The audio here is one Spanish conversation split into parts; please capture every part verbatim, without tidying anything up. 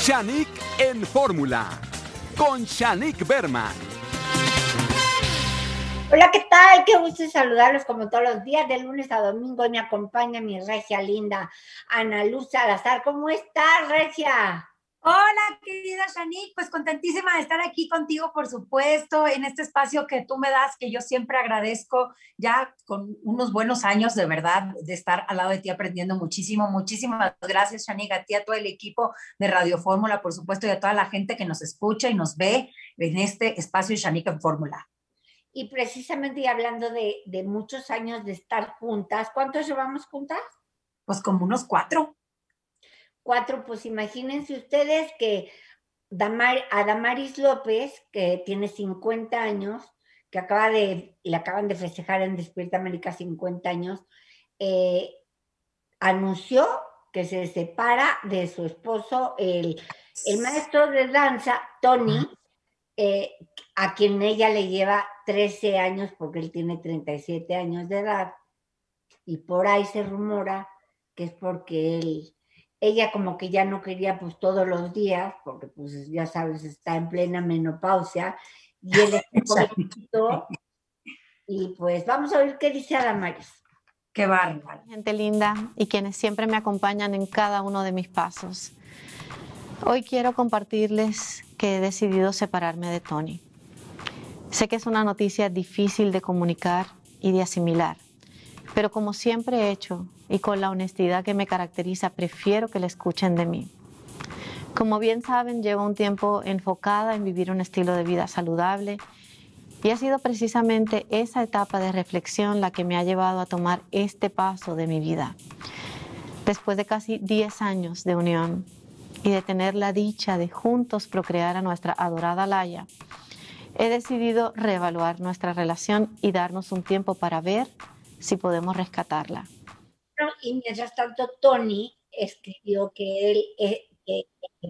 Shanique en Fórmula, con Shanique Berman. Hola, ¿qué tal? Qué gusto saludarlos como todos los días, de lunes a domingo. Y me acompaña mi regia linda, Ana Luz Salazar. ¿Cómo estás, regia? Hola, querida Shanique, pues contentísima de estar aquí contigo, por supuesto, en este espacio que tú me das, que yo siempre agradezco, ya con unos buenos años de verdad, de estar al lado de ti aprendiendo muchísimo. Muchísimas gracias, Shanique, a ti, a todo el equipo de Radio Fórmula, por supuesto, y a toda la gente que nos escucha y nos ve en este espacio Shanique en Fórmula. Y precisamente y hablando de, de muchos años de estar juntas, ¿cuántos llevamos juntas? Pues como unos cuatro. Cuatro, pues imagínense ustedes que Damar, a Damaris López, que tiene cincuenta años, que acaba de, le acaban de festejar en Despierta América cincuenta años, eh, anunció que se separa de su esposo, el, el maestro de danza, Tony, eh, a quien ella le lleva trece años, porque él tiene treinta y siete años de edad, y por ahí se rumora que es porque él... Ella como que ya no quería pues todos los días, porque pues ya sabes, está en plena menopausia, y él es jovencito, y pues vamos a ver qué dice Adamaris. Qué bárbaro. Gente linda y quienes siempre me acompañan en cada uno de mis pasos. Hoy quiero compartirles que he decidido separarme de Tony. Sé que es una noticia difícil de comunicar y de asimilar, pero como siempre he hecho y con la honestidad que me caracteriza, prefiero que la escuchen de mí. Como bien saben, llevo un tiempo enfocada en vivir un estilo de vida saludable y ha sido precisamente esa etapa de reflexión la que me ha llevado a tomar este paso de mi vida. Después de casi diez años de unión y de tener la dicha de juntos procrear a nuestra adorada Laia, he decidido reevaluar nuestra relación y darnos un tiempo para ver si podemos rescatarla. Y mientras tanto, Tony escribió que él, eh, eh, eh,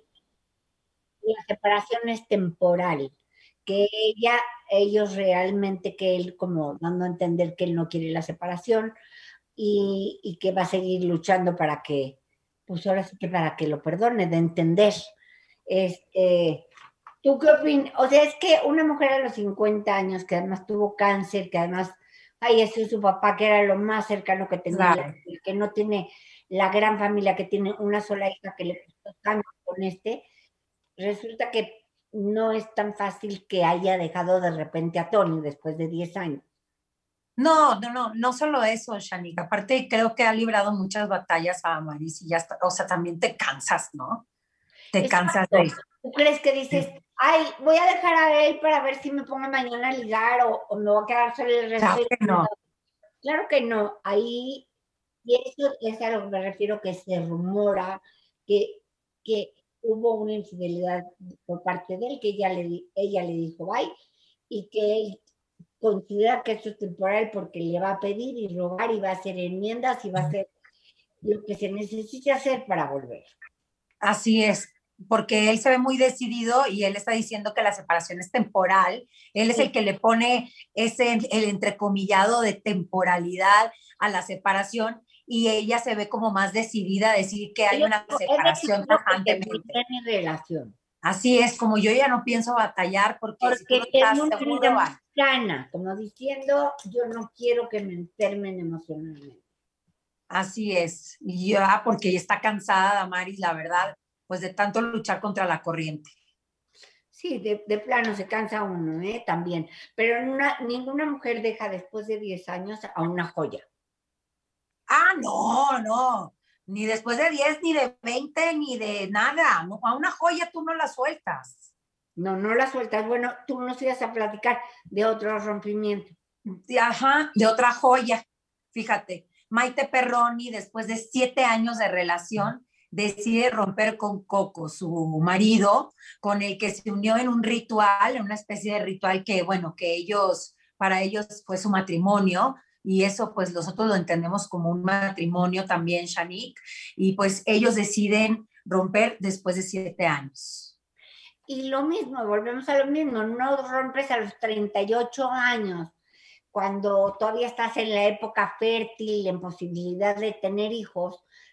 la separación es temporal, que ella, ellos realmente, que él como dando a entender que él no quiere la separación y, y que va a seguir luchando para que, pues ahora sí que para que lo perdone, de entender. Este, ¿tú qué opinas? O sea, es que una mujer a los cincuenta años, que además tuvo cáncer, que además falleció su papá, que era lo más cercano que tenía, Claro. que no tiene la gran familia, que tiene una sola hija que le costó tanto con este, resulta que no es tan fácil que haya dejado de repente a Tony después de diez años. No, no, no, no solo eso, Shanique. Aparte, creo que ha librado muchas batallas a Damaris y ya está, o sea, también te cansas, ¿no? Te cansas de... ¿Tú crees que dices, ay, voy a dejar a él para ver si me pongo mañana a ligar o, o me voy a quedar solo el resto Claro del que no. Claro que no. Ahí, y eso es a lo que me refiero, que se rumora que, que hubo una infidelidad por parte de él, que ella le, ella le dijo bye, y que él considera que esto es temporal porque le va a pedir y rogar y va a hacer enmiendas y va a hacer lo que se necesite hacer para volver. Así es, porque él se ve muy decidido y él está diciendo que la separación es temporal. Él es Sí. el que le pone ese, el entrecomillado de temporalidad a la separación y ella se ve como más decidida a decir que hay Yo una digo, separación he decidido que tajantemente. terminé mi relación. Así es, como yo ya no pienso batallar porque, si tú no Porque tengo estás una seguro, vida muy va. sana, como diciendo, yo no quiero que me enfermen emocionalmente. Así es, y ya porque está cansada Damaris, la verdad, pues de tanto luchar contra la corriente. Sí, de, de plano se cansa uno, ¿eh? También. Pero una, ninguna mujer deja después de diez años a una joya. Ah, no, no, ni después de diez, ni de veinte, ni de nada. No, a una joya tú no la sueltas. No, no la sueltas. Bueno, tú nos ibas a platicar de otro rompimiento. Ajá, de otra joya. Fíjate, Maite Perroni, después de siete años de relación, decide romper con Coco, su marido, con el que se unió en un ritual, en una especie de ritual que, bueno, que ellos, para ellos fue su matrimonio, y eso pues nosotros lo entendemos como un matrimonio también, Shanique, y pues ellos deciden romper después de siete años. Y lo mismo, volvemos a lo mismo, no rompes a los treinta y ocho años, cuando todavía estás en la época fértil, en posibilidad de tener hijos,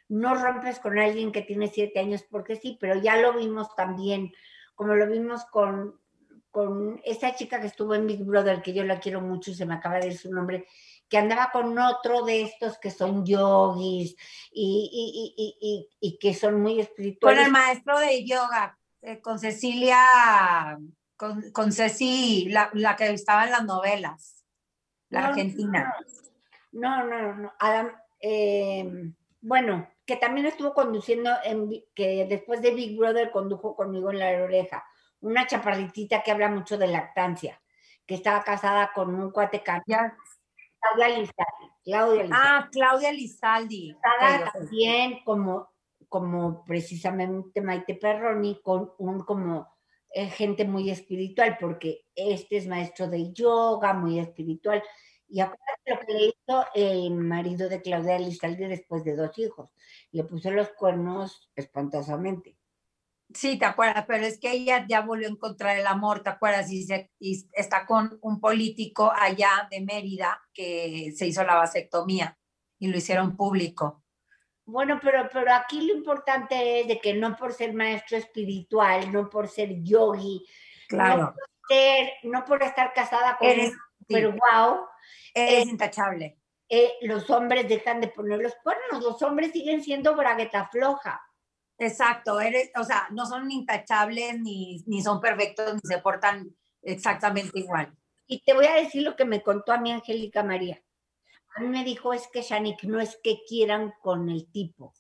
no rompes con alguien que tiene siete años porque sí, pero ya lo vimos también, como lo vimos con, con esa chica que estuvo en Big Brother, que yo la quiero mucho y se me acaba de ir su nombre, que andaba con otro de estos que son yogis y, y, y, y, y que son muy espirituales. Con el maestro de yoga, eh, con Cecilia, con, con Ceci, la, la que estaba en las novelas, la no, argentina. No, no, no, no. Adam, eh, bueno, que también estuvo conduciendo, en, que después de Big Brother condujo conmigo en La Oreja, una chaparritita que habla mucho de lactancia, que estaba casada con un cuate ya. Claudia Lizaldi. Claudia Lizaldi. Ah, Claudia Lizaldi. Casada okay, okay. también como, como precisamente Maite Perroni, con un como eh, gente muy espiritual, porque este es maestro de yoga, muy espiritual. Y acuérdate lo que le hizo el marido de Claudia Lizaldi después de dos hijos. Le puso los cuernos espantosamente. Sí, te acuerdas, pero es que ella ya volvió a encontrar el amor, ¿te acuerdas? Y, se, y está con un político allá de Mérida que se hizo la vasectomía y lo hicieron público. Bueno, pero, pero aquí lo importante es de que no por ser maestro espiritual, no por ser yogi, claro. no por, ser, no por estar casada con eres, un pero sí. wow, eres eh, intachable. Eh, los hombres dejan de poner los cuernos, los hombres siguen siendo bragueta floja. Exacto, eres, o sea, no son intachables, ni, ni son perfectos, ni se portan exactamente igual. Y te voy a decir lo que me contó a mí Angélica María. A mí me dijo, es que Shanique, no es que quieran con el tipo,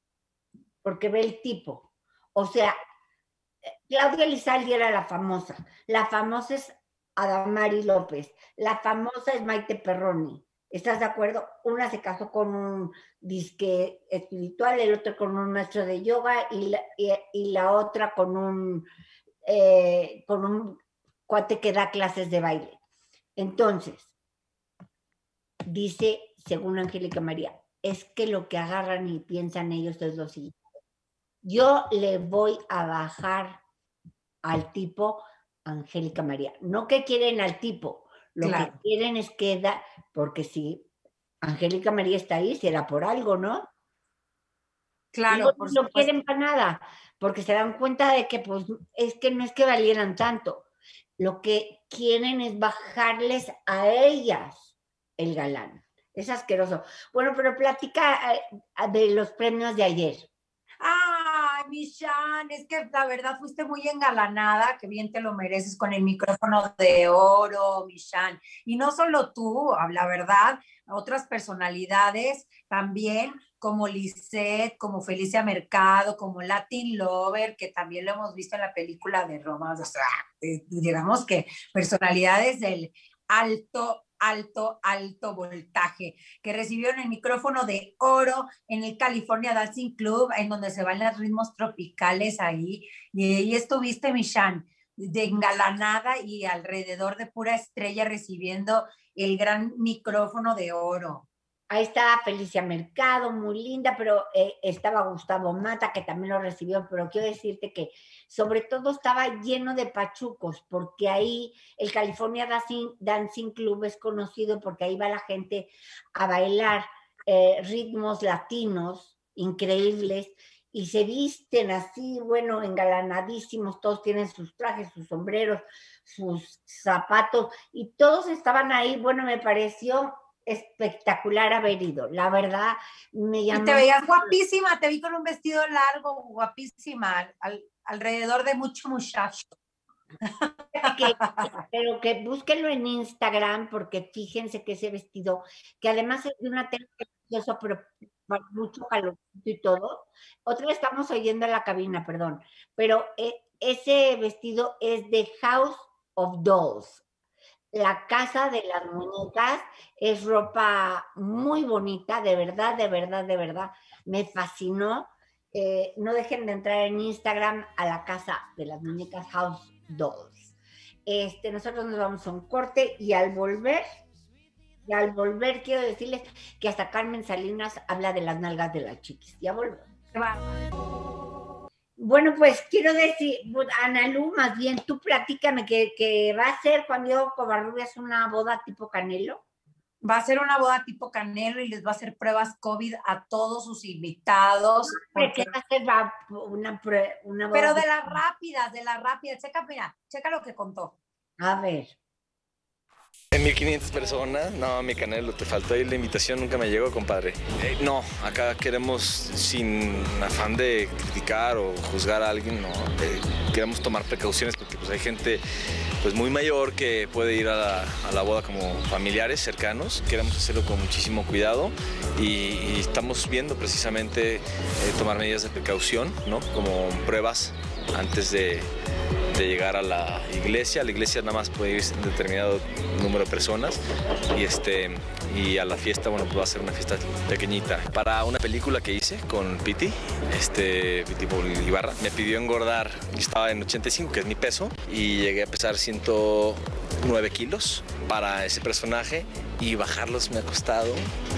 porque ve el tipo. O sea, Claudia Lizaldi era la famosa, la famosa es Adamari López, la famosa es Maite Perroni. ¿Estás de acuerdo? Una se casó con un disque espiritual, el otro con un maestro de yoga y la, y, y la otra con un, eh, con un cuate que da clases de baile. Entonces, dice, según Angélica María, es que lo que agarran y piensan ellos es lo siguiente. Yo le voy a bajar al tipo Angélica María. No que quieren al tipo, lo claro. que quieren es que da, porque si Angélica María está ahí, será por algo, ¿no? Claro, no por lo quieren para nada, porque se dan cuenta de que pues es que no es que valieran tanto. Lo que quieren es bajarles a ellas el galán. Es asqueroso. Bueno, pero platica de los premios de ayer. Ay, Michan, es que la verdad fuiste muy engalanada, que bien te lo mereces con el micrófono de oro, Michan. Y no solo tú, la verdad, otras personalidades también, como Lisette, como Felicia Mercado, como Latin Lover, que también lo hemos visto en la película de Roma. O sea, digamos que personalidades del alto alto, alto voltaje, que recibieron el micrófono de oro en el California Dancing Club, en donde se bailan ritmos tropicales ahí, y ahí estuviste, Michan, de engalanada y alrededor de pura estrella recibiendo el gran micrófono de oro. Ahí está Felicia Mercado, muy linda, pero eh, estaba Gustavo Mata, que también lo recibió, pero quiero decirte que sobre todo estaba lleno de pachucos, porque ahí el California Dancing, Dancing Club es conocido porque ahí va la gente a bailar eh, ritmos latinos increíbles y se visten así, bueno, engalanadísimos, todos tienen sus trajes, sus sombreros, sus zapatos, y todos estaban ahí, bueno, me pareció espectacular haber ido, la verdad me llamó. Y te veías guapísima, te vi con un vestido largo, guapísima, al, alrededor de mucho muchacho. Que, pero que búsquenlo en Instagram, porque fíjense que ese vestido, que además es de una tela preciosa, pero mucho calor y todo. Otra vez estamos oyendo en la cabina, perdón, pero eh, ese vestido es de House of Dolls. La casa de las muñecas, es ropa muy bonita, de verdad, de verdad, de verdad, me fascinó. Eh, no dejen de entrar en Instagram a la casa de las muñecas House Dolls. Este, nosotros nos vamos a un corte y al volver, y al volver quiero decirles que hasta Carmen Salinas habla de las nalgas de las chiquis. Ya volvemos. Bueno, pues quiero decir, Analu, más bien tú platícame que, que va a ser cuando yo Covarrubias una boda tipo Canelo. Va a ser una boda tipo Canelo y les va a hacer pruebas COVID a todos sus invitados. Porque va a ser va, una, una boda. Pero de las rápidas, de las rápidas. Checa, mira, checa lo que contó. A ver. En mil quinientas personas, no, mi Canelo, te faltó ahí la invitación, nunca me llegó, compadre. Eh, no, acá queremos, sin afán de criticar o juzgar a alguien, no, eh, queremos tomar precauciones porque pues, hay gente pues, muy mayor que puede ir a la, a la boda como familiares cercanos. Queremos hacerlo con muchísimo cuidado y, y estamos viendo precisamente eh, tomar medidas de precaución, ¿no? Como pruebas antes de... de llegar a la iglesia. A la iglesia nada más puede ir un determinado número de personas y, este, y a la fiesta, bueno, pues va a ser una fiesta pequeñita. Para una película que hice con Piti, este, Piti Ibarra, me pidió engordar, yo estaba en ochenta y cinco, que es mi peso, y llegué a pesar ciento nueve kilos para ese personaje y bajarlos me ha costado.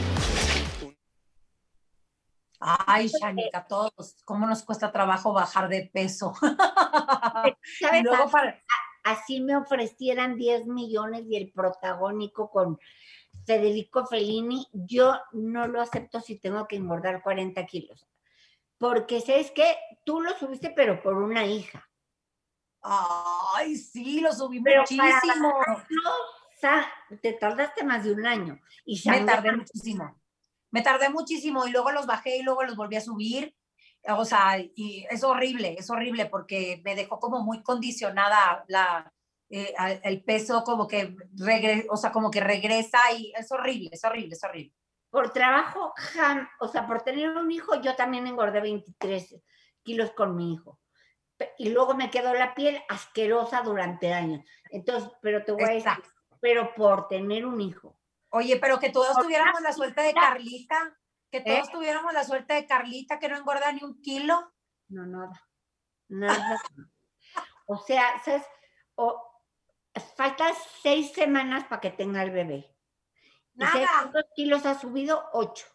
Ay, Shanika, todos, ¿cómo nos cuesta trabajo bajar de peso? ¿Sabes? Y luego para... Así me ofrecieran diez millones y el protagónico con Federico Fellini, yo no lo acepto si tengo que engordar cuarenta kilos. Porque, ¿sabes qué? Tú lo subiste, pero por una hija. Ay, sí, lo subí pero muchísimo. Para... te tardaste más de un año. Y me tardé muchísimo. Me tardé muchísimo y luego los bajé y luego los volví a subir. O sea, y es horrible, es horrible porque me dejó como muy condicionada la, eh, el peso, como que, regre, o sea, como que regresa y es horrible, es horrible, es horrible. Por trabajo, jam, o sea, por tener un hijo, yo también engordé veintitrés kilos con mi hijo. Y luego me quedó la piel asquerosa durante años. Entonces, pero te voy a decir, pero por tener un hijo. Oye, pero que todos tuviéramos la suerte de Carlita, que todos ¿Eh? tuviéramos la suerte de Carlita, que no engorda ni un kilo. No, nada. Nada. O sea, ¿sabes? O, faltan seis semanas para que tenga el bebé. Nada. ¿Cuántos kilos ha subido? Ocho.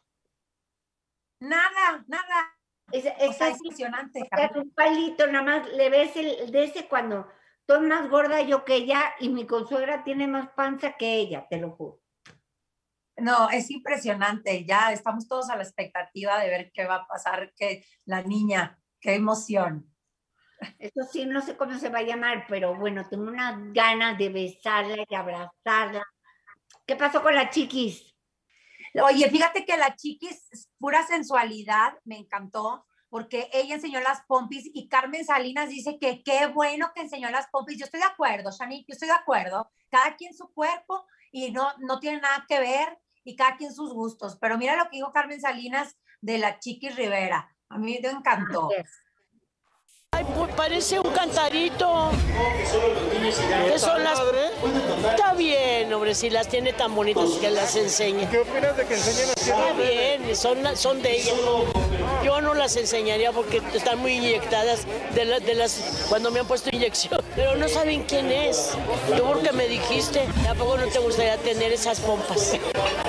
Nada, nada. Es, es, o sea, es impresionante. Es un palito, nada más le ves el de ese cuando estoy más gorda yo que ella y mi consuegra tiene más panza que ella, te lo juro. No, es impresionante, ya estamos todos a la expectativa de ver qué va a pasar, que la niña, qué emoción. Eso sí, no sé cómo se va a llamar, pero bueno, tengo unas ganas de besarla y abrazarla. ¿Qué pasó con la Chiquis? Oye, fíjate que la Chiquis, pura sensualidad, me encantó, porque ella enseñó las pompis y Carmen Salinas dice que qué bueno que enseñó las pompis. Yo estoy de acuerdo, Shanique, yo estoy de acuerdo. Cada quien su cuerpo y no, no tiene nada que ver. Y cada quien sus gustos. Pero mira lo que dijo Carmen Salinas de la Chiquis Rivera. A mí me encantó. Ay, pues parece un cantarito. ¿Qué son las? Está bien, hombre, si las tiene tan bonitas que las enseñe. ¿Qué opinas de que enseñen así? Está bien, son, son de ella. Yo no las enseñaría porque están muy inyectadas de, la, de las cuando me han puesto inyección. Pero no saben quién es. Tú porque me dijiste, tampoco no te gustaría tener esas pompas.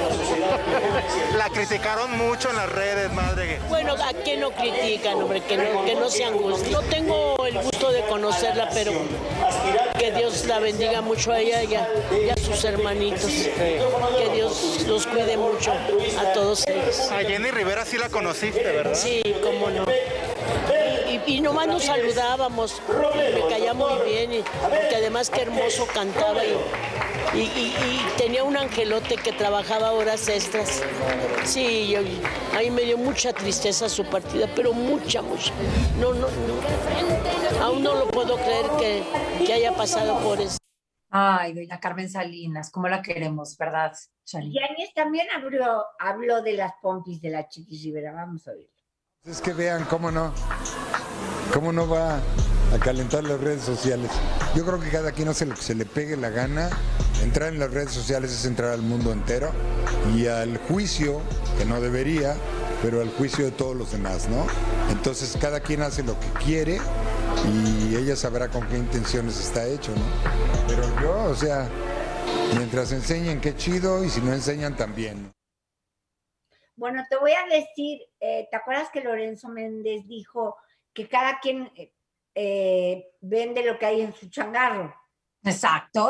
La criticaron mucho en las redes, madre. Bueno, ¿a quién no critican, hombre? Que no, que no se angustien. No tengo el gusto de conocerla, pero que Dios la bendiga mucho a ella y a, y a sus hermanitos. Que Dios los cuide mucho a todos ellos. A Jenny Rivera sí la conociste, ¿verdad? Sí, cómo no. Y, y nomás nos saludábamos, me caía muy bien, y, porque además qué hermoso cantaba y, y, y, y tenía un angelote que trabajaba horas extras. Sí, yo, a mí me dio mucha tristeza su partida, pero mucha, mucha. No, no, no. Aún no lo puedo creer que, que haya pasado por eso. Ay, doña Carmen Salinas, ¿cómo la queremos, verdad, Shani? Yanis también habló, habló de las pompis de la Chiquis Rivera, vamos a oírlo. Es que vean cómo no, cómo no va a calentar las redes sociales. Yo creo que cada quien hace lo que se le pegue la gana. Entrar en las redes sociales es entrar al mundo entero y al juicio, que no debería, pero al juicio de todos los demás, ¿no? Entonces cada quien hace lo que quiere y ella sabrá con qué intenciones está hecho, ¿no? Pero yo, o sea, mientras enseñen, qué chido, y si no enseñan, también. Bueno, te voy a decir, eh, ¿te acuerdas que Lorenzo Méndez dijo que cada quien eh, vende lo que hay en su changarro? Exacto.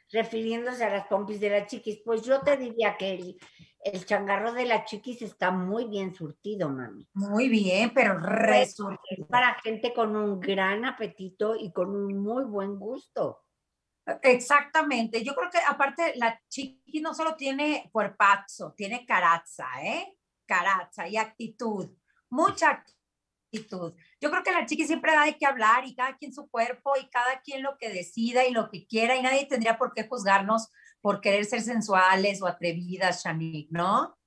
refiriéndose a las pompis de la Chiquis. Pues yo te diría que el, el changarro de la Chiquis está muy bien surtido, mami. Muy bien, pero resurtido. Es para gente con un gran apetito y con un muy buen gusto. Exactamente. Yo creo que aparte la Chiquis no solo tiene cuerpazo, tiene caraza, ¿eh? Caraza y actitud. Mucha actitud. Yo creo que la Chiquis siempre da de qué hablar y cada quien su cuerpo y cada quien lo que decida y lo que quiera y nadie tendría por qué juzgarnos por querer ser sensuales o atrevidas, Shanique, ¿no?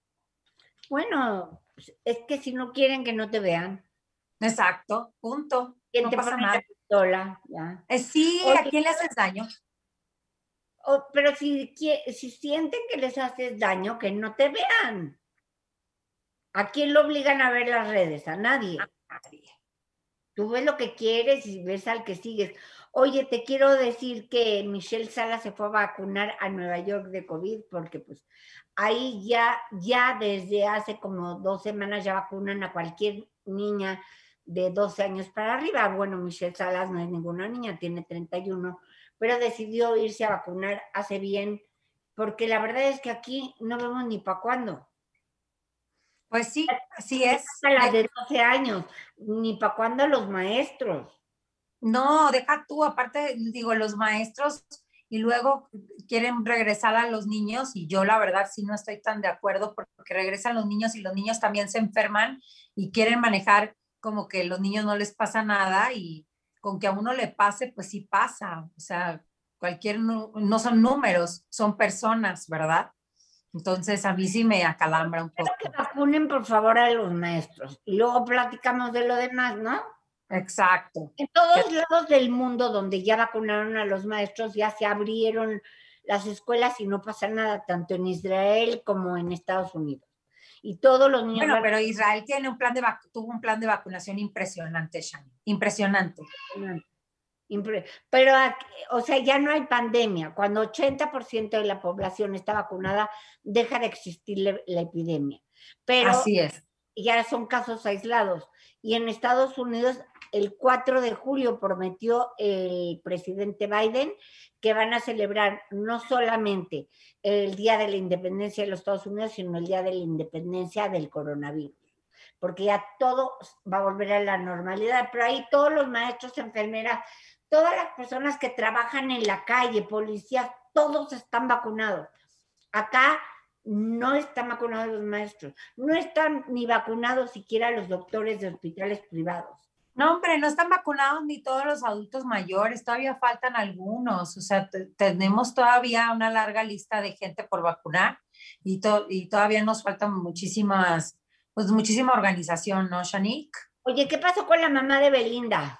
Bueno, es que si no quieren que no te vean. Exacto, punto. ¿Quién no te pasa pone nada. la pistola? Ya. Eh, sí, Oye, ¿a quién le haces daño? o- pero si, qui- si sienten que les haces daño, que no te vean. ¿A quién lo obligan a ver las redes? A nadie. A nadie. Tú ves lo que quieres y ves al que sigues. Oye, te quiero decir que Michelle Salas se fue a vacunar a Nueva York de COVID porque pues ahí ya, ya desde hace como dos semanas ya vacunan a cualquier niña de doce años para arriba. Bueno, Michelle Salas no es ninguna niña, tiene treinta y uno, pero decidió irse a vacunar hace bien, porque la verdad es que aquí no vemos ni para cuándo. Pues sí, así es. A las de doce años, ni para cuándo los maestros. No, deja tú, aparte, digo, los maestros y luego quieren regresar a los niños y yo la verdad sí no estoy tan de acuerdo porque regresan los niños y los niños también se enferman y quieren manejar como que los niños no les pasa nada y con que a uno le pase, pues sí pasa. O sea, cualquier, no, no son números, son personas, ¿verdad? Entonces a mí sí me acalambra un poco. Pero que vacunen por favor a los maestros y luego platicamos de lo demás, ¿no? Exacto. En todos lados del mundo donde ya vacunaron a los maestros ya se abrieron las escuelas y no pasa nada, tanto en Israel como en Estados Unidos. Y todos los niños... Bueno, pero Israel tiene un plan de vac- tuvo un plan de vacunación impresionante, Shani. Impresionante. Pero, o sea, ya no hay pandemia. Cuando ochenta por ciento de la población está vacunada, deja de existir la, la epidemia. Pero así es. Ya son casos aislados. Y en Estados Unidos, el cuatro de julio prometió el presidente Biden que van a celebrar no solamente el Día de la Independencia de los Estados Unidos, sino el Día de la Independencia del coronavirus. Porque ya todo va a volver a la normalidad. Pero ahí todos los maestros, enfermeras, todas las personas que trabajan en la calle, policías, todos están vacunados. Acá no están vacunados los maestros, no están ni vacunados siquiera los doctores de hospitales privados. No, hombre, no están vacunados ni todos los adultos mayores, todavía faltan algunos, o sea, tenemos todavía una larga lista de gente por vacunar y, to y todavía nos faltan muchísimas, pues muchísima organización, ¿no, Shanique? Oye, ¿qué pasó con la mamá de Belinda?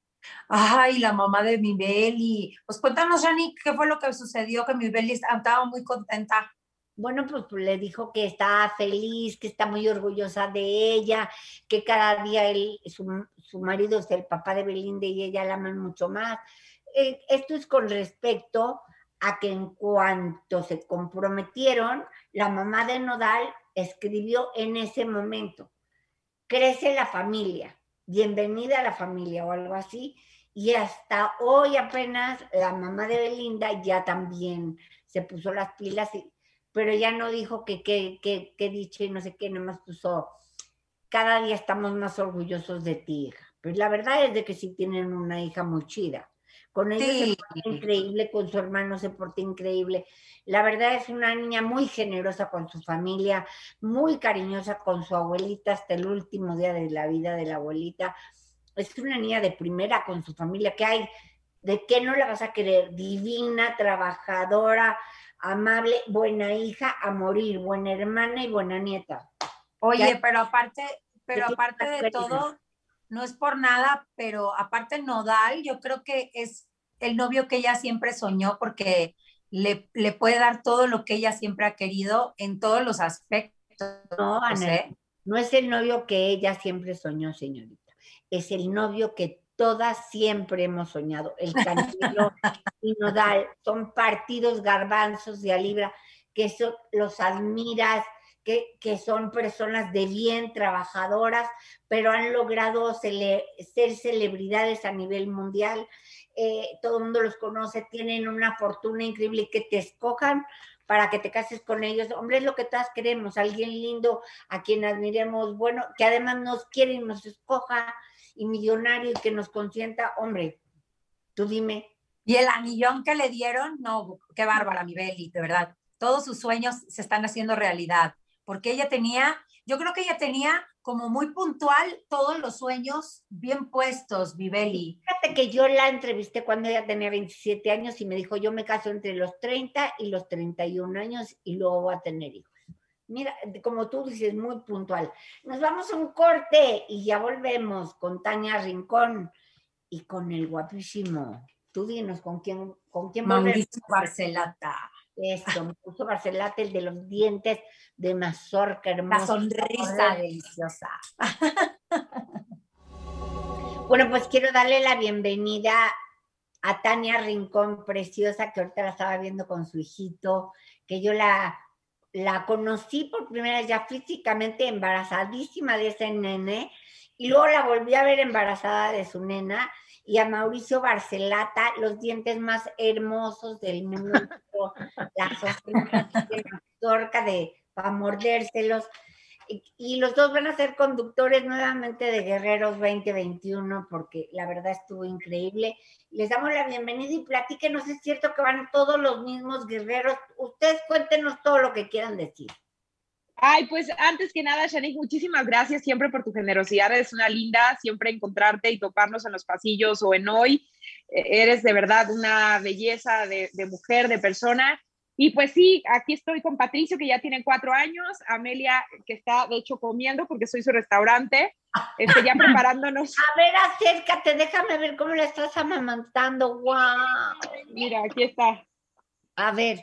Ay, la mamá de mi Beli. Pues cuéntanos, Shanique, ¿qué fue lo que sucedió? Que mi Beli estaba muy contenta. Bueno, pues, pues le dijo que está feliz, que está muy orgullosa de ella, que cada día él, su, su marido es el papá de Belinda y ella la aman mucho más. Eh, esto es con respecto a que en cuanto se comprometieron, la mamá de Nodal escribió en ese momento, crece la familia, bienvenida a la familia o algo así, y hasta hoy apenas la mamá de Belinda ya también se puso las pilas y pero ya no dijo que qué que, que dicho y no sé qué, nomás puso, cada día estamos más orgullosos de ti, hija. Pues la verdad es de que sí tienen una hija muy chida. Con ella sí. Se porta increíble, con su hermano se porta increíble. La verdad es una niña muy generosa con su familia, muy cariñosa con su abuelita hasta el último día de la vida de la abuelita. Es una niña de primera con su familia, que hay, ¿de qué no la vas a querer? Divina, trabajadora, amable, buena hija a morir, buena hermana y buena nieta. Oye, ya, pero aparte, pero aparte de todo, no es por nada, pero aparte Nodal, yo creo que es el novio que ella siempre soñó porque le, le puede dar todo lo que ella siempre ha querido en todos los aspectos. No, Ana, no es el novio que ella siempre soñó, señorita. Es el novio que todas siempre hemos soñado. El Canelo y Nodal son partidos garbanzos de a libra, que eso los admiras, que, que son personas de bien, trabajadoras, pero han logrado cele, ser celebridades a nivel mundial. Eh, todo el mundo los conoce, tienen una fortuna increíble y que te escojan para que te cases con ellos. Hombre, es lo que todas queremos, alguien lindo, a quien admiremos, bueno, que además nos quiere y nos escoja, y millonario y que nos consienta. Hombre, tú dime. Y el anillón que le dieron, no, qué bárbara, mi Beli, de verdad. Todos sus sueños se están haciendo realidad, porque ella tenía, yo creo que ella tenía como muy puntual todos los sueños bien puestos, mi Beli. Fíjate que yo la entrevisté cuando ella tenía veintisiete años y me dijo, yo me caso entre los treinta y los treinta y un años y luego voy a tener hijos. Mira, como tú dices, muy puntual. Nos vamos a un corte y ya volvemos con Tania Rincón y con el guapísimo. Tú dinos con quién, con quién Mauricio Barcelata. Esto, Mauricio Barcelata, el de los dientes de mazorca hermosa. La sonrisa deliciosa. Bueno, pues quiero darle la bienvenida a Tania Rincón, preciosa, que ahorita la estaba viendo con su hijito, que yo la, la conocí por primera vez ya físicamente embarazadísima de ese nene, y luego la volví a ver embarazada de su nena, y a Mauricio Barcelata, los dientes más hermosos del mundo, la mazorca de para mordérselos, y, y los dos van a ser conductores nuevamente de Guerreros veinte veintiuno, porque la verdad estuvo increíble. Les damos la bienvenida y platíquenos, es cierto que van todos los mismos guerreros. Ustedes cuéntenos todo lo que quieran decir. Ay, pues antes que nada, Shanique, muchísimas gracias siempre por tu generosidad. Es una linda siempre encontrarte y toparnos en los pasillos o en hoy. Eres de verdad una belleza de, de mujer, de persona. Y pues sí, aquí estoy con Patricio, que ya tiene cuatro años, Amelia, que está de hecho comiendo porque soy su restaurante, este, ya preparándonos. A ver, acércate, déjame ver cómo la estás amamantando. ¡Wow! Mira, aquí está. A ver.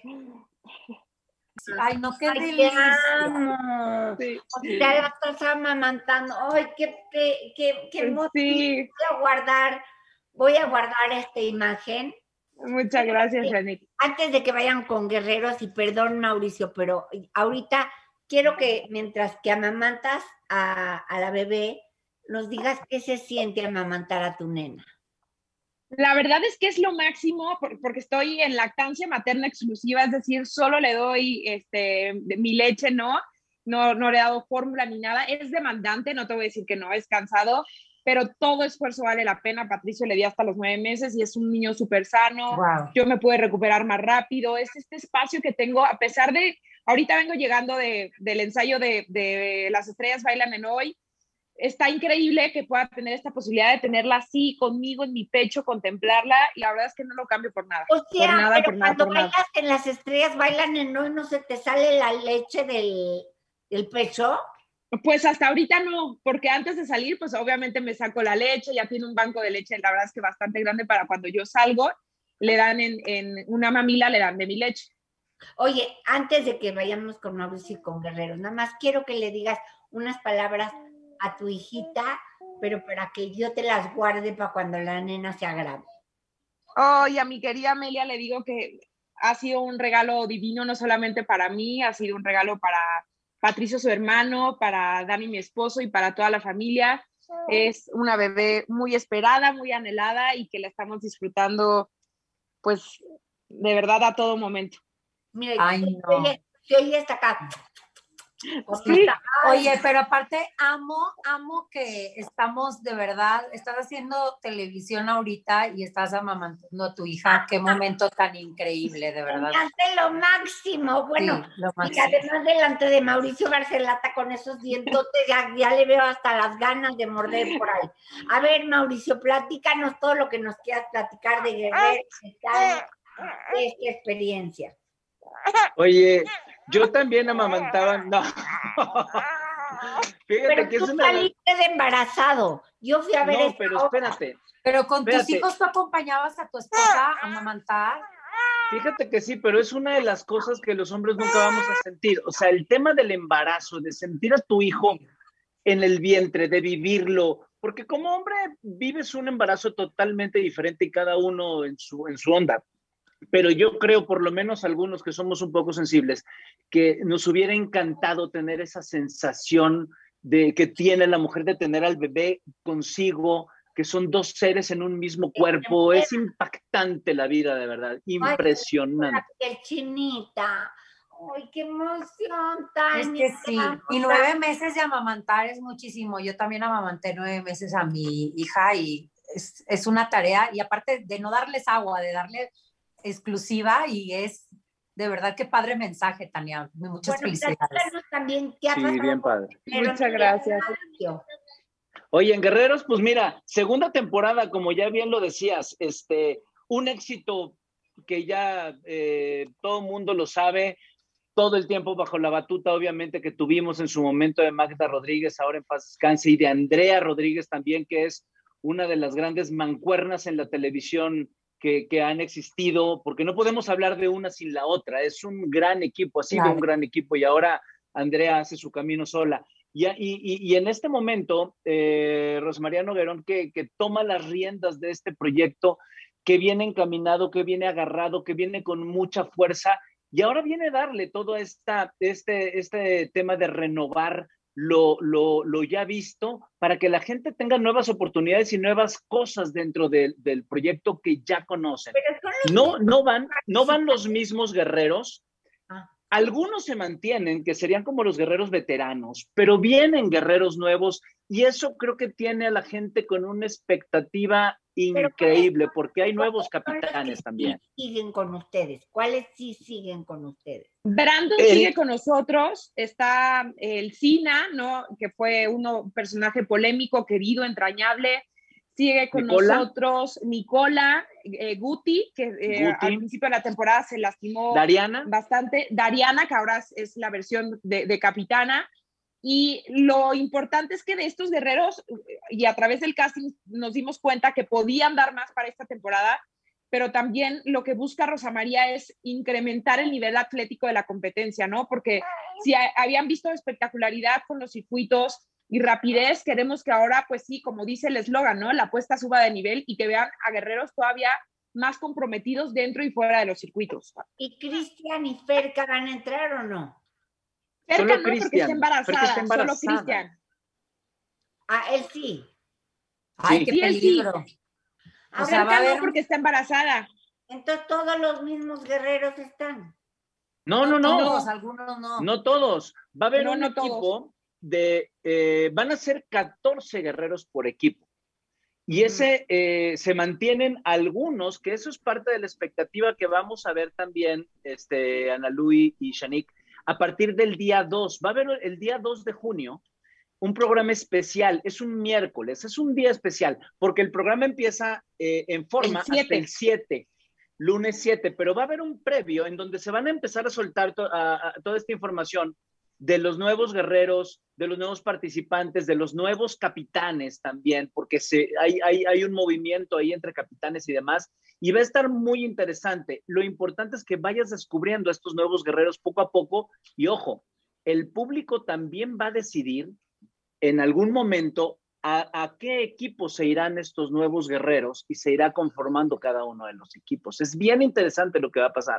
Ay, no, qué Ay, delicia. te amo. Sí. O sea, la estás amamantando. Ay, qué, qué, qué, qué emoción. Sí. Voy a guardar, voy a guardar esta imagen. Muchas gracias, Shanique. Antes de que vayan con guerreros, y perdón, Mauricio, pero ahorita quiero que mientras que amamantas a, a la bebé, nos digas qué se siente amamantar a tu nena. La verdad es que es lo máximo porque estoy en lactancia materna exclusiva, es decir, solo le doy este, mi leche, ¿no? No, no le he dado fórmula ni nada. Es demandante, no te voy a decir que no, es cansado, pero todo esfuerzo vale la pena. Patricio le di hasta los nueve meses y es un niño súper sano. Wow. Yo me pude recuperar más rápido. Es este espacio que tengo, a pesar de, ahorita vengo llegando de, del ensayo de, de Las Estrellas Bailan en Hoy. Está increíble que pueda tener esta posibilidad de tenerla así conmigo en mi pecho, contemplarla, y la verdad es que no lo cambio por nada. O sea, por nada, pero por nada, cuando por bailas nada. en Las Estrellas Bailan en Hoy, ¿no se te sale la leche del, del pecho? Pues hasta ahorita no, porque antes de salir, pues obviamente me saco la leche, ya tiene un banco de leche, la verdad es que bastante grande para cuando yo salgo, le dan en, en una mamila, le dan de mi leche. Oye, antes de que vayamos con Mauricio y con Guerrero, nada más quiero que le digas unas palabras a tu hijita, pero para que yo te las guarde para cuando la nena se agrave. Oh, y a mi querida Amelia le digo que ha sido un regalo divino, no solamente para mí, ha sido un regalo para Patricio, su hermano, para Dani, mi esposo, y para toda la familia. Es una bebé muy esperada, muy anhelada, y que la estamos disfrutando, pues, de verdad a todo momento. Mira, Ay, no. oye, se oye hasta acá. Sí. Oye, pero aparte amo, amo que estamos de verdad, estás haciendo televisión ahorita y estás amamantando a tu hija. Qué momento tan increíble, de verdad. Me hace lo máximo. Bueno, Sí, lo y máximo. además delante de Mauricio Barcelata con esos dientotes, ya, ya le veo hasta las ganas de morder por ahí. A ver, Mauricio, platícanos todo lo que nos quieras platicar de Guerrero, de esta experiencia. Oye, yo también amamantaba, no. Fíjate Pero que tú es una... saliste de embarazado. Yo fui a ver No, esta pero obra. espérate. Pero con tus Espérate. hijos tú acompañabas a tu esposa a amamantar. Fíjate que sí, pero es una de las cosas que los hombres nunca vamos a sentir. O sea, el tema del embarazo, de sentir a tu hijo en el vientre, de vivirlo, porque como hombre vives un embarazo totalmente diferente y cada uno en su, en su onda. pero yo creo, por lo menos algunos que somos un poco sensibles, que nos hubiera encantado tener esa sensación de que tiene la mujer de tener al bebé consigo, que son dos seres en un mismo cuerpo. Es impactante la vida, de verdad, impresionante. Ay, qué chinita. ¡Ay, qué emoción, Tania! Es que sí, y nueve meses de amamantar es muchísimo. Yo también amamanté nueve meses a mi hija y es, es una tarea, y aparte de no darles agua, de darle exclusiva, y es de verdad que padre mensaje, Tania. Muchas bueno, felicidades. También, ¿qué ha sí, pasado? bien padre. Muchas gracias. Oye, en Guerreros, pues mira, segunda temporada, como ya bien lo decías, este, un éxito que ya eh, todo el mundo lo sabe, todo el tiempo bajo la batuta, obviamente, que tuvimos en su momento de Magda Rodríguez, ahora en paz descanse, y de Andrea Rodríguez también, que es una de las grandes mancuernas en la televisión que, que han existido, porque no podemos hablar de una sin la otra. Es un gran equipo, ha sido claro. un gran equipo, y ahora Andrea hace su camino sola. Y, y, y en este momento, eh, Rosmaría Noguerón, que, que toma las riendas de este proyecto, que viene encaminado, que viene agarrado, que viene con mucha fuerza, y ahora viene a darle todo esta, este, este tema de renovar lo, lo, lo ya visto, para que la gente tenga nuevas oportunidades y nuevas cosas dentro de, del proyecto que ya conocen. No, no, van, no van los mismos guerreros. Algunos se mantienen, que serían como los guerreros veteranos, pero vienen guerreros nuevos, y eso creo que tiene a la gente con una expectativa increíble, porque hay nuevos capitanes también. ¿Siguen con ustedes? ¿Cuáles sí siguen con ustedes? Brandon el... sigue con nosotros, está el Sina, ¿no? Que fue un personaje polémico, querido, entrañable. Sigue con Nicola. nosotros Nicola, eh, Guti, que eh, Guti. al principio de la temporada se lastimó Dariana. bastante. Dariana, que ahora es la versión de, de capitana. Y lo importante es que de estos guerreros, y a través del casting nos dimos cuenta que podían dar más para esta temporada, pero también lo que busca Rosa María es incrementar el nivel atlético de la competencia, ¿no? Porque si a, habían visto espectacularidad con los circuitos y rapidez, queremos que ahora, pues sí, como dice el eslogan, ¿no? La apuesta suba de nivel y que vean a guerreros todavía más comprometidos dentro y fuera de los circuitos. ¿Y Cristian y Ferca van a entrar o no? Ferca no, porque está embarazada, está embarazada. Solo Cristian. Ah, él sí. Ay, sí, qué peligro. Sí. O sea, va a haber... no, porque está embarazada. Entonces todos los mismos guerreros están. No, no, no. Todos, algunos no. No todos. Va a haber no, un no equipo todos. de... Eh, van a ser catorce guerreros por equipo. Y ese eh, se mantienen algunos, que eso es parte de la expectativa que vamos a ver también, este, Ana Luis y Shanique, a partir del día dos. Va a haber el día dos de junio un programa especial. Es un miércoles, es un día especial, porque el programa empieza eh, en forma el hasta el siete, lunes siete, pero va a haber un previo en donde se van a empezar a soltar to a, a, toda esta información de los nuevos guerreros, de los nuevos participantes, de los nuevos capitanes también, porque se, hay, hay, hay un movimiento ahí entre capitanes y demás, y va a estar muy interesante. Lo importante es que vayas descubriendo a estos nuevos guerreros poco a poco, y ojo, el público también va a decidir en algún momento a, a qué equipo se irán estos nuevos guerreros, y se irá conformando cada uno de los equipos. Es bien interesante lo que va a pasar.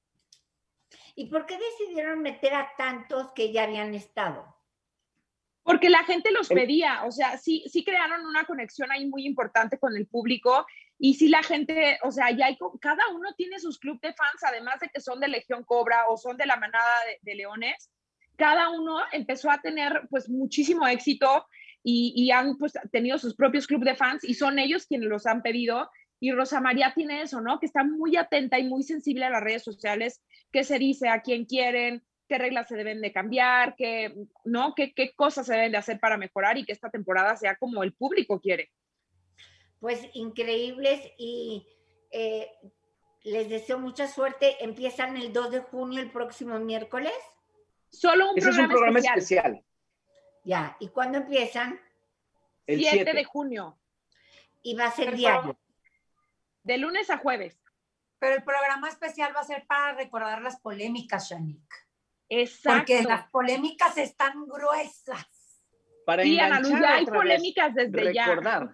¿Y por qué decidieron meter a tantos que ya habían estado? Porque la gente los pedía, o sea, sí, sí crearon una conexión ahí muy importante con el público, y sí la gente, o sea, ya hay, cada uno tiene sus clubes de fans, además de que son de Legión Cobra o son de la manada de, de leones, cada uno empezó a tener pues muchísimo éxito y, y han pues tenido sus propios clubes de fans, y son ellos quienes los han pedido. Y Rosa María tiene eso, ¿no? Que está muy atenta y muy sensible a las redes sociales, qué se dice, a quién quieren, qué reglas se deben de cambiar, qué, ¿no? qué, qué cosas se deben de hacer para mejorar, y que esta temporada sea como el público quiere. Pues increíbles, y eh, les deseo mucha suerte. Empiezan el dos de junio, el próximo miércoles. Solo un Ese programa, es un programa especial. especial. Ya, ¿y cuándo empiezan? El siete de junio. Y va a ser Pero diario. De lunes a jueves. Pero el programa especial va a ser para recordar las polémicas, Shanique. Exacto. Porque las polémicas están gruesas. Para sí, enganchar Ana Lu, ya hay otra polémicas vez, desde recordar. ya.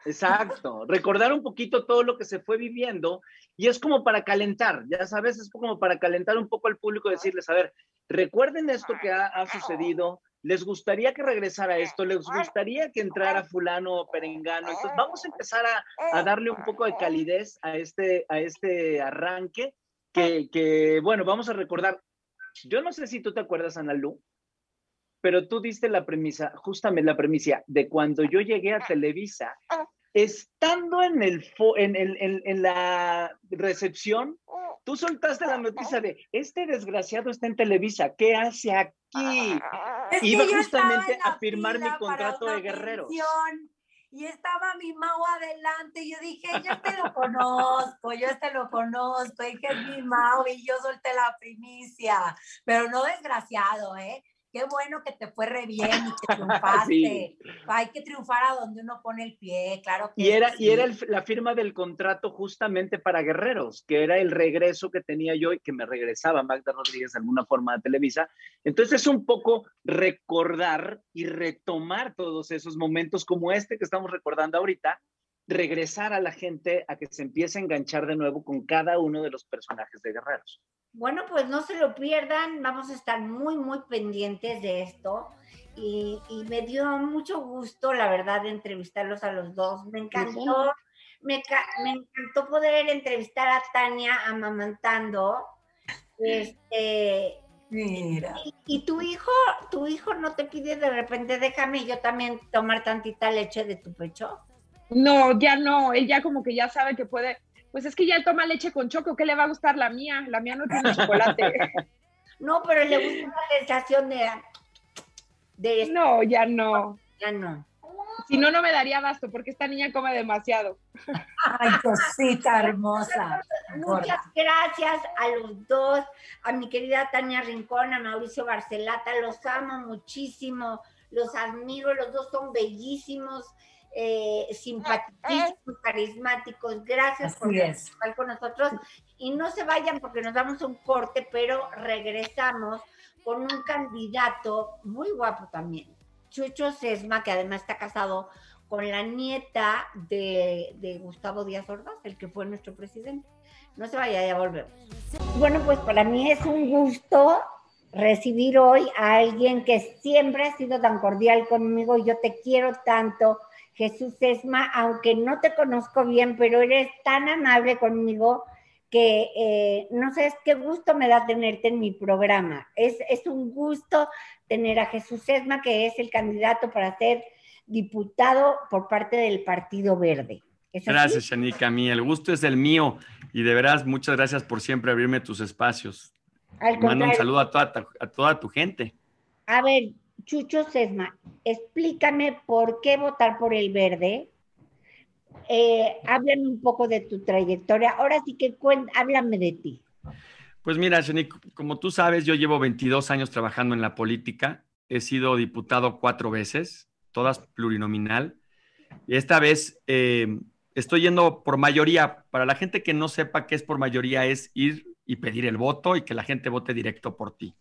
Exacto, recordar un poquito todo lo que se fue viviendo y es como para calentar, ya sabes, es como para calentar un poco al público, decirles, a ver, recuerden esto que ha, ha sucedido, les gustaría que regresara esto, les gustaría que entrara fulano o perengano, entonces vamos a empezar a, a darle un poco de calidez a este, a este arranque que, que, bueno, vamos a recordar, yo no sé si tú te acuerdas, Ana Lu, pero tú diste la premisa, justamente la premisa de cuando yo llegué a Televisa, estando en, el fo, en, el, en, en la recepción, tú soltaste la noticia de, este desgraciado está en Televisa, ¿qué hace aquí? Es Iba que justamente a firmar mi contrato de Guerreros. Pensión, y estaba mi Mau adelante, y yo dije, yo te lo conozco, yo este lo conozco, y que es mi Mau, y yo solté la primicia, pero no desgraciado, ¿eh? Qué bueno que te fue re bien y que triunfaste. Sí. Hay que triunfar a donde uno pone el pie, claro que Y era, sí. y era el, la firma del contrato justamente para Guerreros, que era el regreso que tenía yo y que me regresaba Magda Rodríguez de alguna forma a Televisa. Entonces es un poco recordar y retomar todos esos momentos como este que estamos recordando ahorita, regresar a la gente a que se empiece a enganchar de nuevo con cada uno de los personajes de Guerreros. Bueno, pues no se lo pierdan, vamos a estar muy, muy pendientes de esto y, y me dio mucho gusto, la verdad, de entrevistarlos a los dos. Me encantó, me, me encantó poder entrevistar a Tania amamantando. Este, Mira. Y, y tu hijo, tu hijo no te pide de repente, déjame yo también tomar tantita leche de tu pecho. No, ya no, él ya como que ya sabe que puede. Pues es que ya toma leche con choco, ¿qué le va a gustar la mía? La mía no tiene chocolate. No, pero le gusta la sensación de... de no, ya no. Ya no. Si no, no me daría abasto, porque esta niña come demasiado. Ay, cosita hermosa. Muchas gracias a los dos, a mi querida Tania Rincón, a Mauricio Barcelata, los amo muchísimo, los admiro, los dos son bellísimos. Eh, simpaticísimos, carismáticos, gracias Así por es. estar con nosotros y no se vayan porque nos damos un corte, pero regresamos con un candidato muy guapo también, Chucho Sesma, que además está casado con la nieta de, de Gustavo Díaz Ordaz, el que fue nuestro presidente. No se vaya, ya volvemos. Bueno, pues para mí es un gusto recibir hoy a alguien que siempre ha sido tan cordial conmigo, yo te quiero tanto, Jesús Sesma, aunque no te conozco bien, pero eres tan amable conmigo que eh, no sabes qué gusto me da tenerte en mi programa. Es, es un gusto tener a Jesús Sesma, que es el candidato para ser diputado por parte del Partido Verde. Gracias, Shanika. A mí el gusto es el mío y de veras muchas gracias por siempre abrirme tus espacios. Al Mando un saludo a toda, a toda tu gente. A ver, Chucho Sesma, explícame por qué votar por el Verde. Eh, háblame un poco de tu trayectoria. Ahora sí que háblame de ti. Pues mira, Shanika, como tú sabes, yo llevo veintidós años trabajando en la política. He sido diputado cuatro veces, todas plurinominal. Y esta vez eh, estoy yendo por mayoría. Para la gente que no sepa qué es por mayoría, es ir y pedir el voto y que la gente vote directo por ti.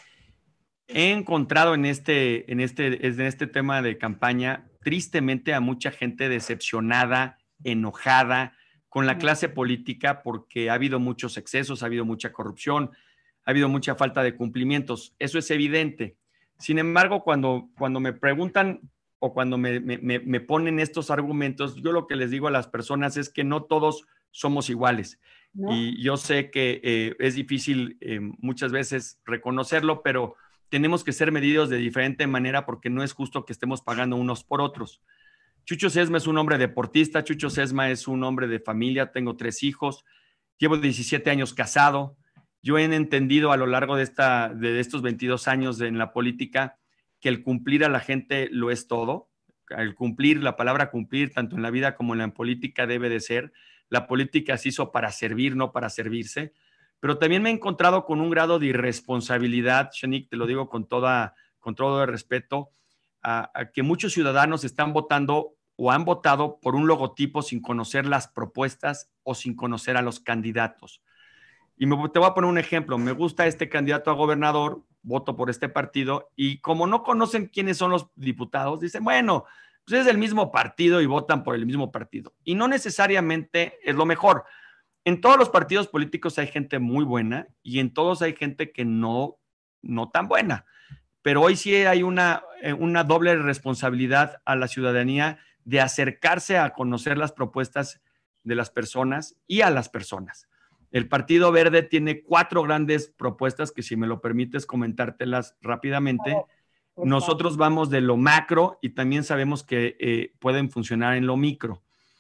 He encontrado en este, en este, en este tema de campaña, tristemente, a mucha gente decepcionada, enojada con la clase política porque ha habido muchos excesos, ha habido mucha corrupción, ha habido mucha falta de cumplimientos. Eso es evidente. Sin embargo, cuando, cuando me preguntan o cuando me, me, me ponen estos argumentos, yo lo que les digo a las personas es que no todos somos iguales. ¿No? Y yo sé que eh, es difícil eh, muchas veces reconocerlo, pero tenemos que ser medidos de diferente manera porque no es justo que estemos pagando unos por otros. Chucho Sesma es un hombre deportista, Chucho Sesma es un hombre de familia, tengo tres hijos, llevo diecisiete años casado. Yo he entendido a lo largo de, esta, de estos veintidós años en la política que el cumplir a la gente lo es todo. El cumplir, la palabra cumplir, tanto en la vida como en la política debe de ser. La política se hizo para servir, no para servirse. Pero también me he encontrado con un grado de irresponsabilidad, Shanik, te lo digo con, toda, con todo el respeto, a, a que muchos ciudadanos están votando o han votado por un logotipo sin conocer las propuestas o sin conocer a los candidatos. Y me, te voy a poner un ejemplo. Me gusta este candidato a gobernador, voto por este partido, y como no conocen quiénes son los diputados, dicen, bueno, pues es del mismo partido y votan por el mismo partido. Y no necesariamente es lo mejor. En todos los partidos políticos hay gente muy buena y en todos hay gente que no, no tan buena. Pero hoy sí hay una, una doble responsabilidad a la ciudadanía de acercarse a conocer las propuestas de las personas y a las personas. El Partido Verde tiene cuatro grandes propuestas que, si me lo permites comentártelas rápidamente. Nosotros vamos de lo macro y también sabemos que eh, pueden funcionar en lo micro.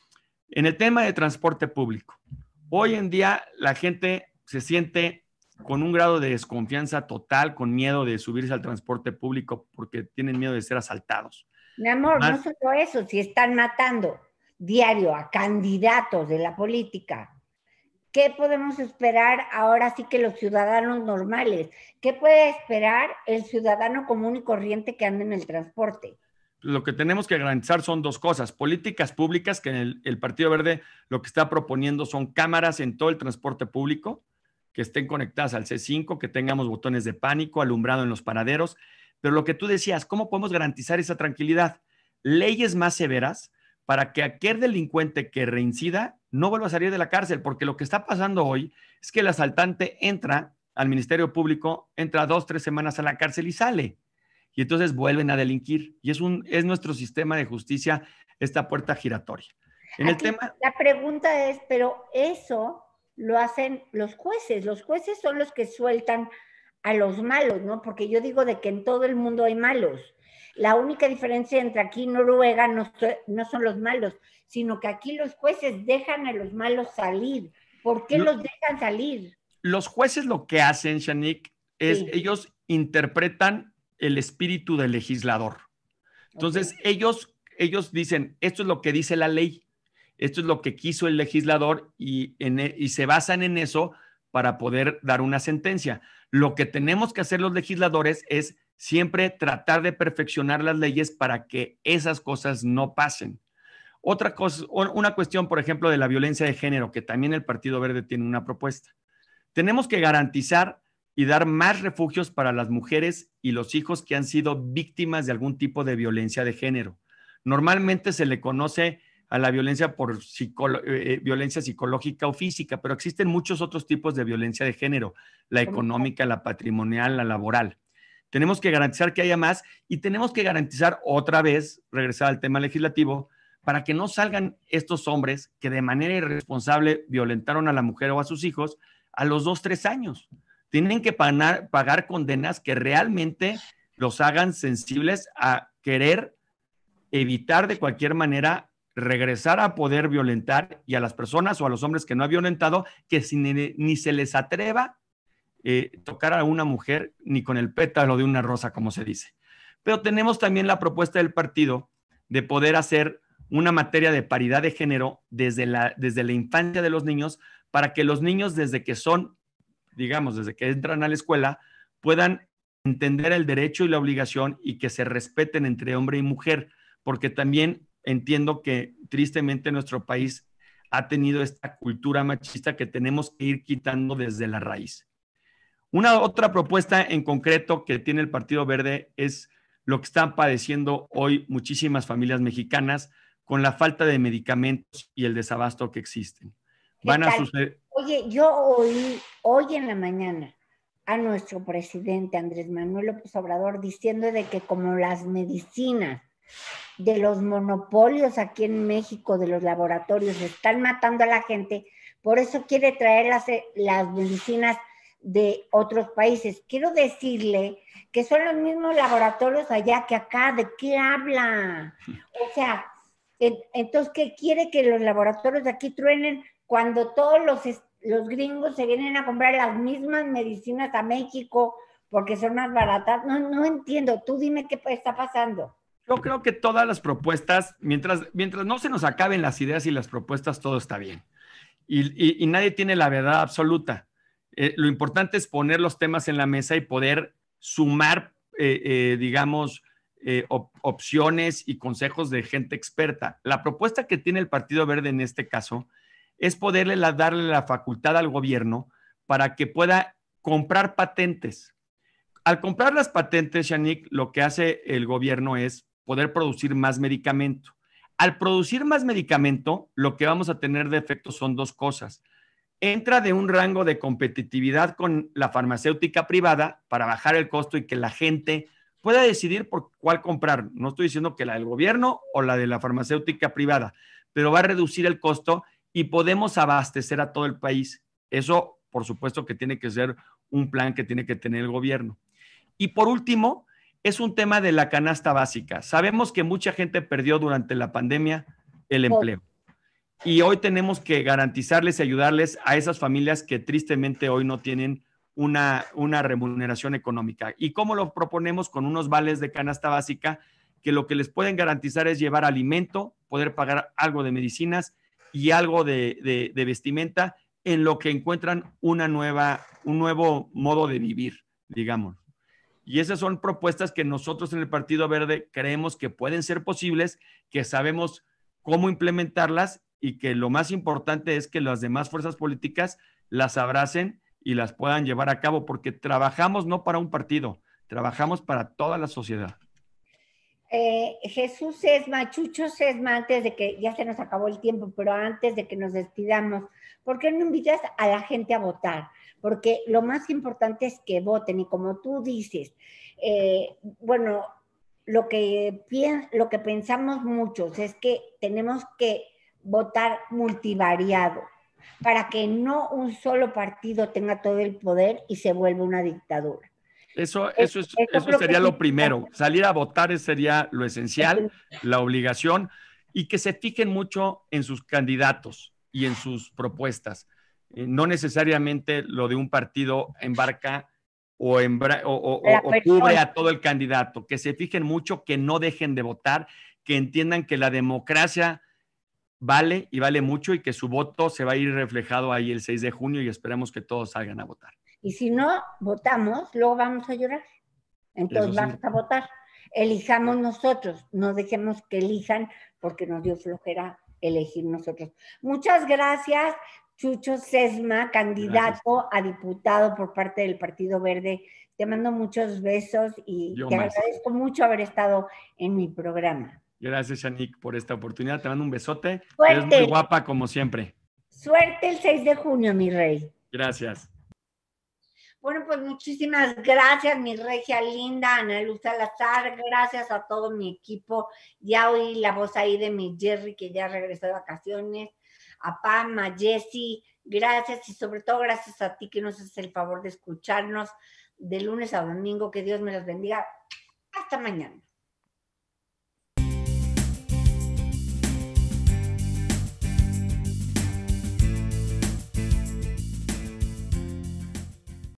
En el tema de transporte público, hoy en día la gente se siente con un grado de desconfianza total, con miedo de subirse al transporte público porque tienen miedo de ser asaltados. Mi amor, Más, no solo eso, si están matando diario a candidatos de la política, ¿qué podemos esperar ahora sí que los ciudadanos normales? ¿Qué puede esperar el ciudadano común y corriente que anda en el transporte? Lo que tenemos que garantizar son dos cosas: políticas públicas, que en el, el Partido Verde lo que está proponiendo son cámaras en todo el transporte público, que estén conectadas al C cinco, que tengamos botones de pánico, alumbrado en los paraderos. Pero lo que tú decías, ¿cómo podemos garantizar esa tranquilidad? Leyes más severas para que aquel delincuente que reincida no vuelva a salir de la cárcel, porque lo que está pasando hoy es que el asaltante entra al Ministerio Público, entra dos, tres semanas a la cárcel y sale. Y entonces vuelven a delinquir. Y es, un, es nuestro sistema de justicia esta puerta giratoria. En Aquí, el tema... La pregunta es, pero eso lo hacen los jueces. Los jueces son los que sueltan a los malos, ¿no? Porque yo digo de que en todo el mundo hay malos. La única diferencia entre aquí y Noruega no, no son los malos, sino que aquí los jueces dejan a los malos salir. ¿Por qué Lo, los dejan salir? Los jueces lo que hacen, Shanique, es sí. ellos interpretan el espíritu del legislador. Entonces, okay. ellos, ellos dicen, esto es lo que dice la ley, esto es lo que quiso el legislador y, en, y se basan en eso para poder dar una sentencia. Lo que tenemos que hacer los legisladores es siempre tratar de perfeccionar las leyes para que esas cosas no pasen. Otra cosa, una cuestión, por ejemplo, de la violencia de género, que también el Partido Verde tiene una propuesta. Tenemos que garantizar y dar más refugios para las mujeres y los hijos que han sido víctimas de algún tipo de violencia de género. Normalmente se le conoce a la violencia por psicolo- eh, violencia psicológica o física, pero existen muchos otros tipos de violencia de género, la económica, la patrimonial, la laboral. Tenemos que garantizar que haya más y tenemos que garantizar otra vez, regresar al tema legislativo, para que no salgan estos hombres que de manera irresponsable violentaron a la mujer o a sus hijos a los dos, tres años. Tienen que pagar, pagar condenas que realmente los hagan sensibles a querer evitar de cualquier manera regresar a poder violentar, y a las personas o a los hombres que no ha violentado, que si ni, ni se les atreva eh, tocar a una mujer ni con el pétalo de una rosa, como se dice. Pero tenemos también la propuesta del partido de poder hacer una materia de paridad de género desde la, desde la infancia de los niños, para que los niños desde que son, digamos, desde que entran a la escuela, puedan entender el derecho y la obligación y que se respeten entre hombre y mujer, porque también entiendo que tristemente nuestro país ha tenido esta cultura machista que tenemos que ir quitando desde la raíz. Una otra propuesta en concreto que tiene el Partido Verde es lo que están padeciendo hoy muchísimas familias mexicanas con la falta de medicamentos y el desabasto que existen. Van a suceder... Oye, yo oí hoy en la mañana a nuestro presidente Andrés Manuel López Obrador diciendo de que como las medicinas de los monopolios aquí en México, de los laboratorios, están matando a la gente, por eso quiere traer las, las medicinas de otros países. Quiero decirle que son los mismos laboratorios allá que acá. ¿De qué habla? O sea, entonces, ¿qué quiere? Que los laboratorios de aquí truenen cuando todos los, los gringos se vienen a comprar las mismas medicinas a México porque son más baratas. No, no entiendo. Tú dime qué está pasando. Yo creo que todas las propuestas, mientras, mientras no se nos acaben las ideas y las propuestas, todo está bien. Y, y, y nadie tiene la verdad absoluta. Eh, lo importante es poner los temas en la mesa y poder sumar, eh, eh, digamos, eh, op opciones y consejos de gente experta. La propuesta que tiene el Partido Verde en este caso es poderle la, darle la facultad al gobierno para que pueda comprar patentes. Al comprar las patentes, Shanique, lo que hace el gobierno es poder producir más medicamento. Al producir más medicamento, lo que vamos a tener de efecto son dos cosas. Entra de un rango de competitividad con la farmacéutica privada para bajar el costo y que la gente pueda decidir por cuál comprar. No estoy diciendo que la del gobierno o la de la farmacéutica privada, pero va a reducir el costo y podemos abastecer a todo el país. Eso, por supuesto, que tiene que ser un plan que tiene que tener el gobierno. Y por último, es un tema de la canasta básica. Sabemos que mucha gente perdió durante la pandemia el empleo. Y hoy tenemos que garantizarles y ayudarles a esas familias que tristemente hoy no tienen una, una remuneración económica. ¿Y cómo lo proponemos? Con unos vales de canasta básica que lo que les pueden garantizar es llevar alimento, poder pagar algo de medicinas y algo de, de, de vestimenta en lo que encuentran una nueva, un nuevo modo de vivir, digamos. Y esas son propuestas que nosotros en el Partido Verde creemos que pueden ser posibles, que sabemos cómo implementarlas y que lo más importante es que las demás fuerzas políticas las abracen y las puedan llevar a cabo, porque trabajamos no para un partido, trabajamos para toda la sociedad. Eh, Jesús Sesma, Chucho Sesma, antes de que ya se nos acabó el tiempo, pero antes de que nos despidamos, ¿por qué no invitas a la gente a votar? Porque lo más importante es que voten y como tú dices, eh, bueno, lo que, pien, lo que pensamos muchos es que tenemos que votar multivariado para que no un solo partido tenga todo el poder y se vuelva una dictadura. Eso, eso, es, eso, eso sería lo primero. Salir a votar sería lo esencial, la obligación, y que se fijen mucho en sus candidatos y en sus propuestas. Eh, no necesariamente lo de un partido embarca o, embra o, o, o cubre a todo el candidato. Que se fijen mucho, que no dejen de votar, que entiendan que la democracia vale y vale mucho y que su voto se va a ir reflejado ahí el seis de junio y esperamos que todos salgan a votar. Y si no votamos, luego vamos a llorar. Entonces sí, vamos a votar. Elijamos nosotros, no dejemos que elijan porque nos dio flojera elegir nosotros. Muchas gracias, Chucho Sesma, candidato gracias. a diputado por parte del Partido Verde. Te mando muchos besos y Yo te más. agradezco mucho haber estado en mi programa. Gracias, Shanique, por esta oportunidad. Te mando un besote. Suerte. Eres muy guapa, como siempre. Suerte el seis de junio, mi rey. Gracias. Bueno, pues muchísimas gracias, mi regia linda, Ana Luz Salazar. Gracias a todo mi equipo. Ya oí la voz ahí de mi Jerry, que ya regresó de vacaciones. A Pam, a Jessie, gracias. Y sobre todo gracias a ti que nos haces el favor de escucharnos de lunes a domingo. Que Dios me los bendiga. Hasta mañana.